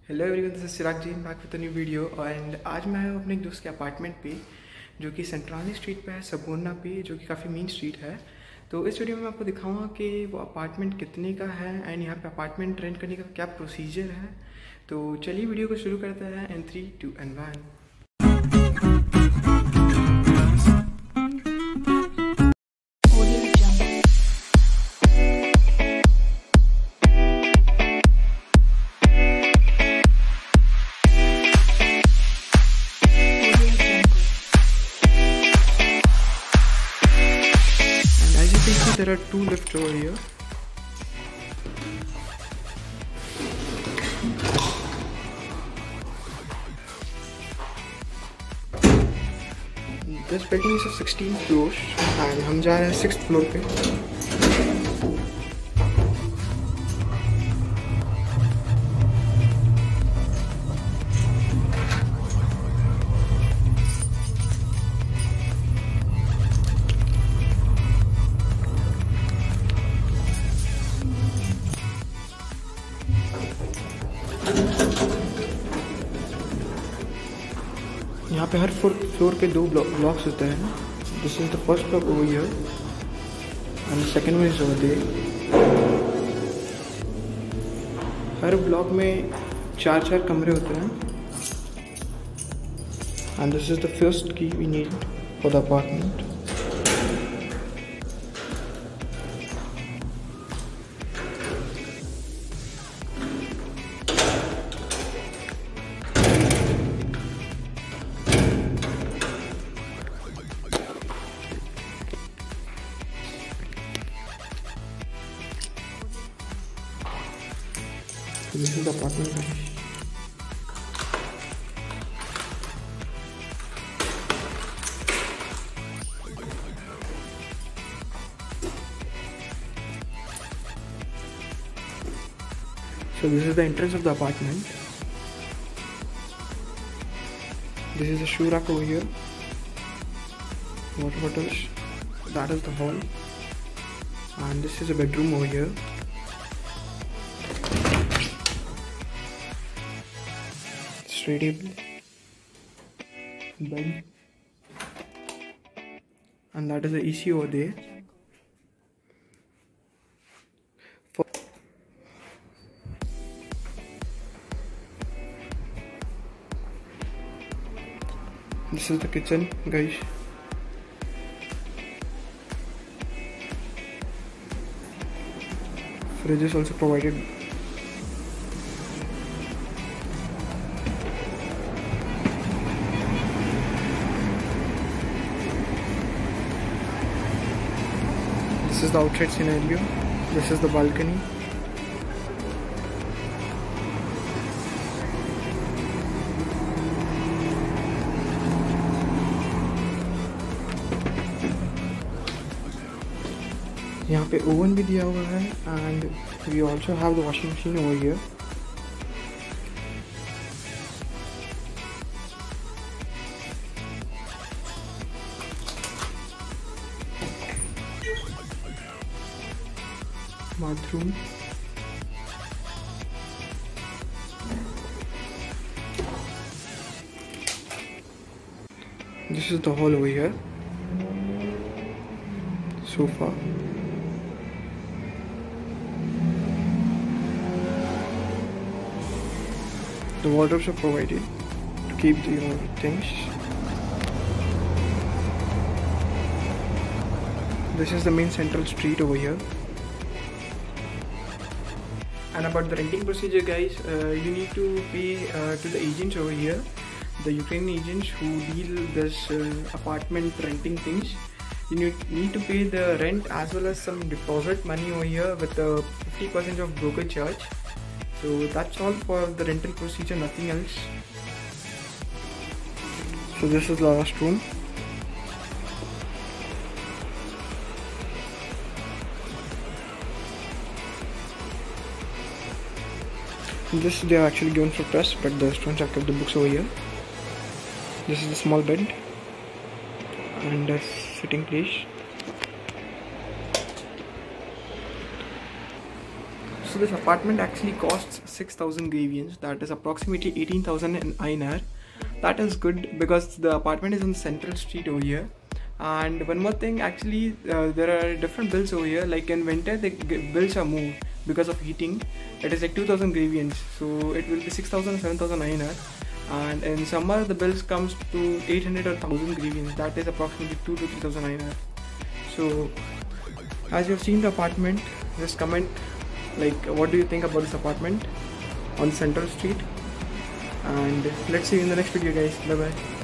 Hello everyone, this is Chirag Jain back with a new video. And आज मैं आया हूँ अपने एक दोस्त के अपार्टमेंट पे जो कि सेंट्राली स्ट्रीट पे है, सबोरना पे, जो कि काफ़ी मेन स्ट्रीट है। तो इस वीडियो में मैं आपको दिखाऊंगा कि वो अपार्टमेंट कितने का है एंड यहाँ पे अपार्टमेंट रेंट करने का क्या प्रोसीजर है। तो चलिए वीडियो को शुरू करते हैं इन 3, 2 and 1। There are 2 lifts over here. This building is 16 floors and हम जा रहे हैं 6th फ्लोर पे। यहाँ पे हर फ्लोर पे 2 ब्लॉक्स होते हैं। This is the first block over here and second one is over there. हर ब्लॉक में 4 कमरे होते हैं and this is the first key we need for the apartment. This is the apartment. So this is the entrance of the apartment. This is the shoe rack over here. Water bottles. That is the hall. And this is a bedroom over here. Study bed, and that is the AC over there. This is the kitchen, guys. Fridge is also provided. This is the outside scenario. This is the balcony. यहाँ पे oven भी दिया हुआ है and we also have the washing machine over here. Bathroom. This is the hall over here. Sofa. The wardrobes are provided to keep your things. This is the main central street over here. And about the renting procedure, guys, you need to pay to the agents over here, the Ukrainian agents who deal this apartment renting things. You need to pay the rent as well as some deposit money over here with the 50% of broker charge. So that's all for the rental procedure, nothing else. So this is the last room. This they are actually given for test, but the students have kept the books over here. This is the small bed and a sitting place. So this apartment actually costs 6,000 grievance, that is approximately 18,000 in INR. That is good because the apartment is on Central Street over here. And one more thing, actually there are different bills over here. Like in winter the bills are more because of heating. It is like 2,000 grievance, so it will be 6,000 7,000 INR. And in summer the bills comes to 800 or 1,000 grievance, that is approximately 2 to 3,000 INR. So as you have seen the apartment, just comment like what do you think about this apartment on Central Street, and let's see you in the next video guys. Bye bye.